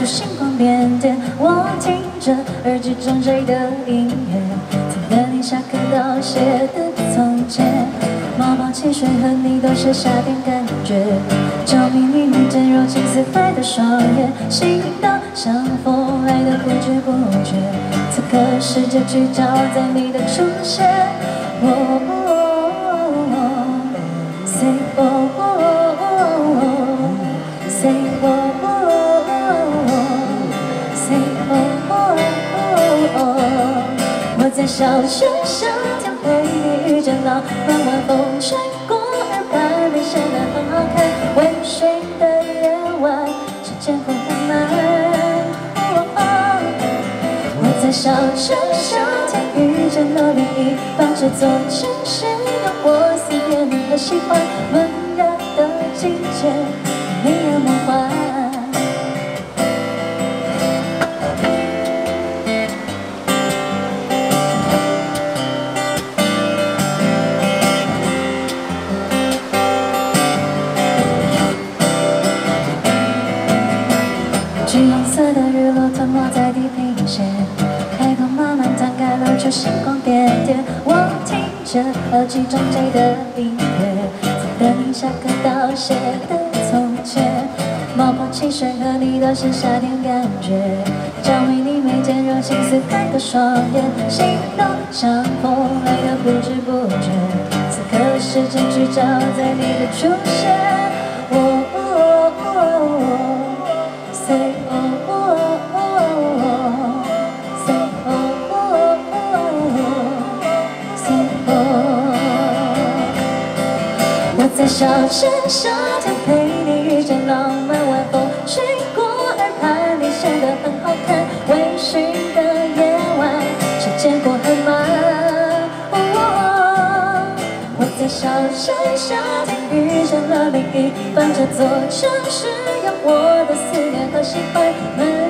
出星光点点。我听着耳机中谁的音乐，在等你下课道谢的从前。毛毛汽水和你都是夏天感觉，着迷你面前柔情似海的双眼，心动像风来的不知不觉。此刻世界聚焦在你的出现。Say say我在小学夏天陪你遇见浪漫晚风吹过耳畔，你显得很好看。微醺的夜晚，时间过很慢。我在小学夏天遇见了另一半，这座城市有我思念和喜欢，温热的季节，令人梦幻。橘红色的日落吞没在地平线，海风慢慢摊开了出星光点点。我听着耳机中谁的音乐，在等你下课道谢的从前。冒泡汽水和你都是夏天感觉，着迷你眉间柔情似海的双眼，心动像风来的不知不觉。此刻时间聚焦在你的出现。我在小学夏天陪你遇见浪漫晚风吹过耳畔，你显得很好看。微醺的夜晚，时间过很慢。我在小学夏天遇见了另一半，这座城市有我的思念和喜欢。